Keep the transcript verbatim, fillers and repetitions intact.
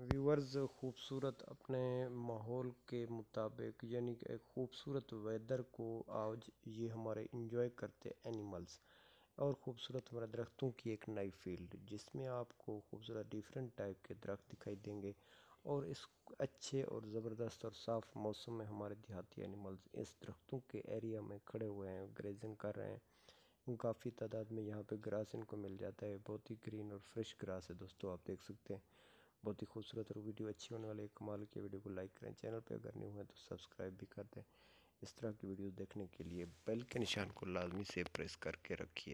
Viewers, खूबसूरत अपने माहौल के मुताबिक यानी कि एक खूबसूरत वेदर को आज ये हमारे इंजॉय करते एनिमल्स और खूबसूरत हमारे दरख्तों की एक नई फील्ड जिसमें आपको खूबसूरत डिफरेंट टाइप के दरख्त दिखाई देंगे। और इस अच्छे और ज़बरदस्त और साफ़ मौसम में हमारे देहाती एनिमल्स इस दरख्तों के एरिया में खड़े हुए हैं, ग्रेजिंग कर रहे हैं। काफ़ी तादाद में यहाँ पे ग्रास इनको मिल जाता है, बहुत ही ग्रीन और फ्रेश ग्रास है दोस्तों, आप देख सकते हैं। बहुत ही खूबसूरत और वीडियो अच्छी होने वाली है, कमाल की वीडियो को लाइक करें, चैनल पे अगर न्यू है तो सब्सक्राइब भी कर दें। इस तरह की वीडियोस देखने के लिए बेल के निशान को लाजमी से प्रेस करके रखिए।